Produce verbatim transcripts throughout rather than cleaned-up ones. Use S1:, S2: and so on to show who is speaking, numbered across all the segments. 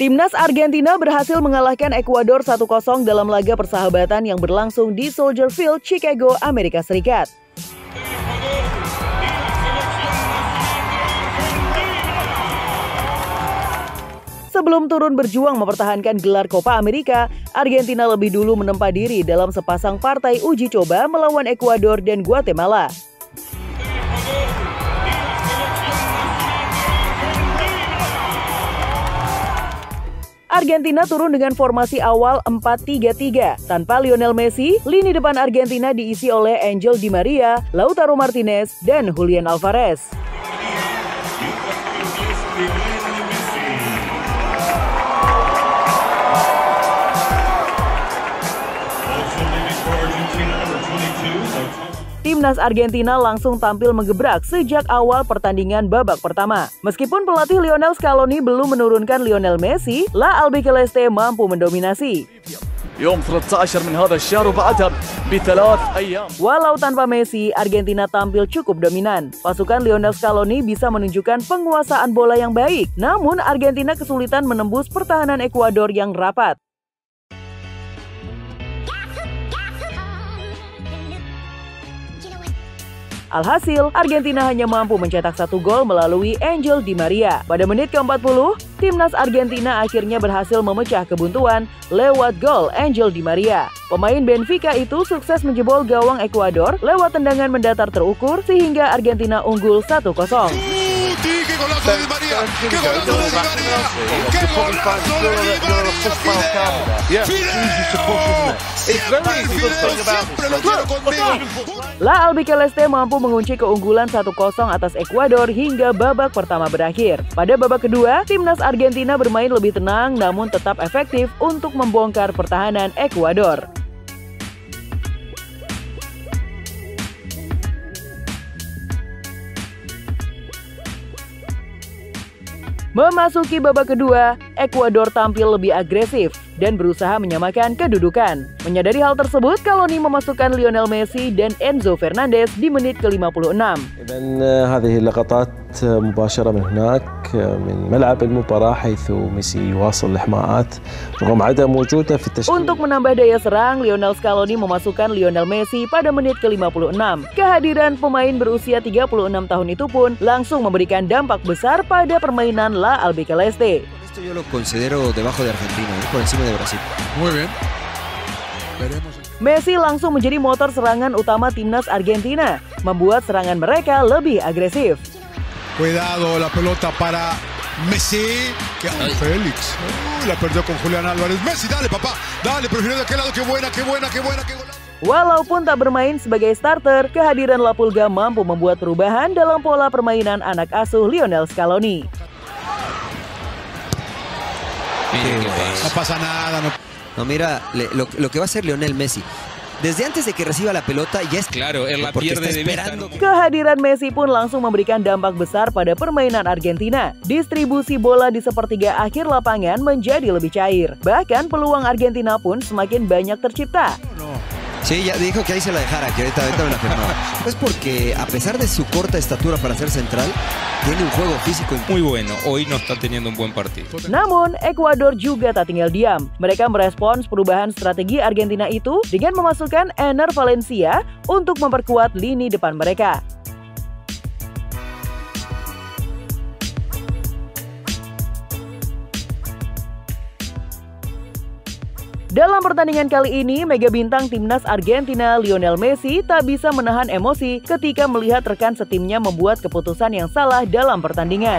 S1: Timnas Argentina berhasil mengalahkan Ekuador satu kosong dalam laga persahabatan yang berlangsung di Soldier Field, Chicago, Amerika Serikat. Sebelum turun berjuang mempertahankan gelar Copa America, Argentina lebih dulu menempa diri dalam sepasang partai uji coba melawan Ekuador dan Guatemala. Argentina turun dengan formasi awal empat tiga tiga. Tanpa Lionel Messi, lini depan Argentina diisi oleh Angel Di Maria, Lautaro Martinez, dan Julian Alvarez. Timnas Argentina langsung tampil menggebrak sejak awal pertandingan babak pertama. Meskipun pelatih Lionel Scaloni belum menurunkan Lionel Messi, La Albiceleste mampu mendominasi. Walau tanpa Messi, Argentina tampil cukup dominan. Pasukan Lionel Scaloni bisa menunjukkan penguasaan bola yang baik, namun Argentina kesulitan menembus pertahanan Ekuador yang rapat. Alhasil, Argentina hanya mampu mencetak satu gol melalui Angel Di Maria. Pada menit ke empat puluh, timnas Argentina akhirnya berhasil memecah kebuntuan lewat gol Angel Di Maria. Pemain Benfica itu sukses menjebol gawang Ekuador lewat tendangan mendatar terukur sehingga Argentina unggul satu kosong. La Albiceleste mampu mengunci keunggulan satu kosong atas Ekuador hingga babak pertama berakhir. Pada babak kedua, timnas Argentina bermain lebih tenang namun tetap efektif untuk membongkar pertahanan Ekuador. Memasuki babak kedua, Ekuador tampil lebih agresif dan berusaha menyamakan kedudukan. Menyadari hal tersebut, Scaloni memasukkan Lionel Messi dan Enzo Fernandez di menit ke lima puluh enam.
S2: إذن هذه اللقطات مباشرة من هناك من ملعب المباراة حيث ميسي يواصل الإحماءات رغم عدم وجوده في التشكيل.
S1: Untuk menambah daya serang, Lionel Scaloni memasukkan Lionel Messi pada menit ke lima puluh enam. Kehadiran pemain berusia tiga puluh enam tahun itu pun langsung memberikan dampak besar pada permainan La Albiceleste.
S3: Esto yo lo considero debajo de Argentina, por encima de Brasil.
S4: Muy bien. Veremos.
S1: Messi langsung menjadi motor serangan utama timnas Argentina, membuat serangan mereka lebih agresif.
S4: Cuidado, la pelota para Messi. Que Félix. Uh, la perdió con Julián Álvarez. Messi, dale, papá. Dale, prefiero de aquel lado. Qué buena, qué buena, qué buena, qué buena.
S1: Walaupun tak bermain sebagai starter, kehadiran La Pulga mampu membuat perubahan dalam pola permainan anak asuh Lionel Scaloni.
S4: No pasa nada. No,
S3: no mira, le, lo, lo que va a hacer Lionel Messi. Desde antes de que reciba la pelota ya es
S5: claro, él la pierde de vista.
S1: Kehadiran Messi pun langsung memberikan dampak besar pada permainan Argentina. Distribusi bola di sepertiga akhir lapangan menjadi lebih cair. Bahkan peluang Argentina pun semakin banyak tercipta.
S3: Sí, ya dijo que ahí se la dejara, que ahorita, ahorita me la firmaba. Es porque a pesar de su corta estatura para ser central, tiene un juego físico
S5: muy bueno. Hoy no está teniendo un buen partido.
S1: Namun, Ekuador juga tak tinggal diam. Mereka merespons perubahan strategi Argentina itu dengan memasukkan Enner Valencia untuk memperkuat lini depan mereka. Dalam pertandingan kali ini, mega bintang timnas Argentina Lionel Messi tak bisa menahan emosi ketika melihat rekan setimnya membuat keputusan yang salah dalam pertandingan.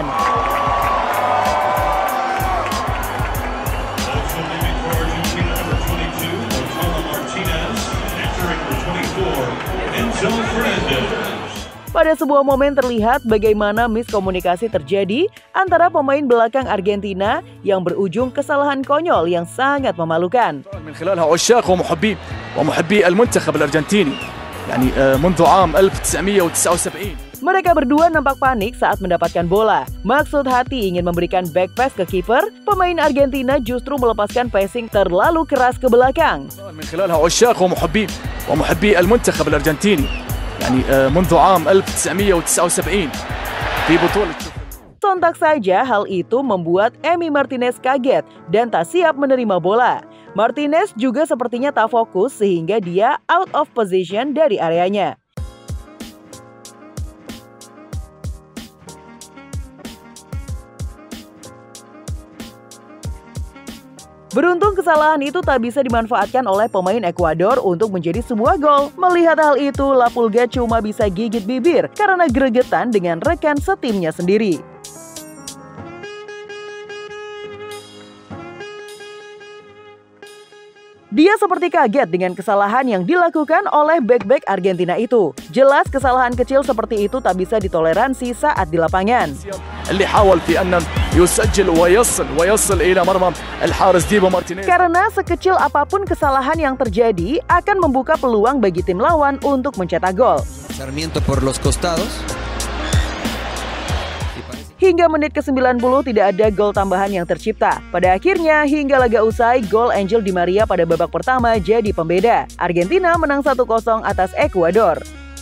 S1: Pada sebuah momen terlihat bagaimana miskomunikasi terjadi antara pemain belakang Argentina yang berujung kesalahan konyol yang sangat memalukan.
S6: من خلالها عشاق ومحبي ومحبي المنتخب الأرجنتيني يعني منذ عام ألف وتسعمائة وتسعة وسبعين.
S1: Mereka berdua nampak panik saat mendapatkan bola. Maksud hati ingin memberikan back pass ke kiper, pemain Argentina justru melepaskan passing terlalu keras ke belakang.
S6: من خلالها عشاق ومحبي ومحبي المنتخب الأرجنتيني يعني منذ عام ألف وتسعمائة وتسعة وسبعين في بطولة.
S1: Sontak saja hal itu membuat Emi Martinez kaget dan tak siap menerima bola. Martinez juga sepertinya tak fokus sehingga dia out of position dari areanya. Beruntung kesalahan itu tak bisa dimanfaatkan oleh pemain Ekuador untuk menjadi sebuah gol. Melihat hal itu, La Pulga cuma bisa gigit bibir karena gregetan dengan rekan setimnya sendiri. Dia seperti kaget dengan kesalahan yang dilakukan oleh bek-bek Argentina itu. Jelas kesalahan kecil seperti itu tak bisa ditoleransi saat di lapangan. Karena sekecil apapun kesalahan yang terjadi akan membuka peluang bagi tim lawan untuk mencetak gol.
S3: Sarmiento por los costados.
S1: Hingga menit ke sembilan puluh tidak ada gol tambahan yang tercipta. Pada akhirnya, hingga laga usai, gol Angel Di Maria pada babak pertama jadi pembeda. Argentina menang satu kosong atas Ekuador.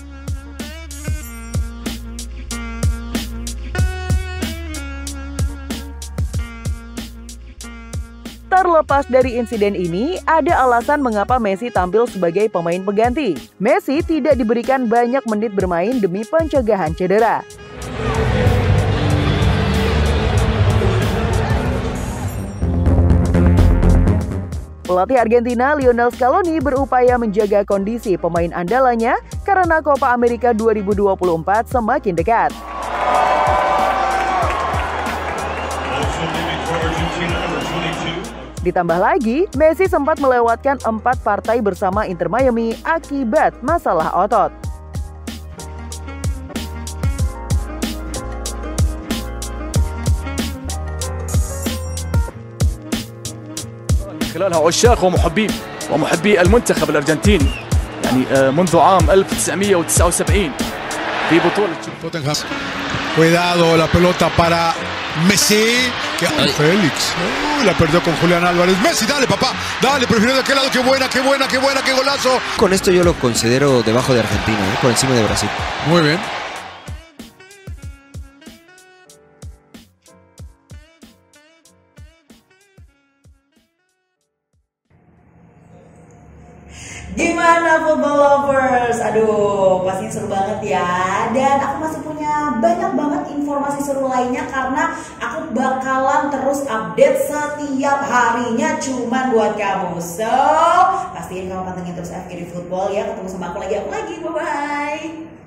S1: Terlepas dari insiden ini, ada alasan mengapa Messi tampil sebagai pemain pengganti. Messi tidak diberikan banyak menit bermain demi pencegahan cedera. Pelatih Argentina Lionel Scaloni berupaya menjaga kondisi pemain andalannya karena Copa America dua ribu dua puluh empat semakin dekat. Ditambah lagi, Messi sempat melewatkan empat partai bersama Inter Miami akibat masalah otot.
S6: خلالها عشاق ومحبين ومحبي المنتخب الأرجنتيني يعني منذ عام ألف وتسعمئة وتسعة وسبعين في بطولة
S4: Tottenham. Cuidado, la pelota para Messi, que Félix. Uy, la perdió con Julián Álvarez. Messi, dale papá, dale, prefirió de aquel lado, qué buena, qué buena, qué buena, qué golazo.
S3: Con esto yo lo considero debajo de Argentina, ¿eh? Por encima de Brasil.
S4: Muy bien.
S7: Gimana football lovers? Aduh, pastinya seru banget ya. Dan aku masih punya banyak banget informasi seru lainnya karena aku bakalan terus update setiap harinya cuman buat kamu. So, pastiin kamu pantengin terus F K D Football ya. Ketemu sama aku lagi, aku lagi. Bye-bye.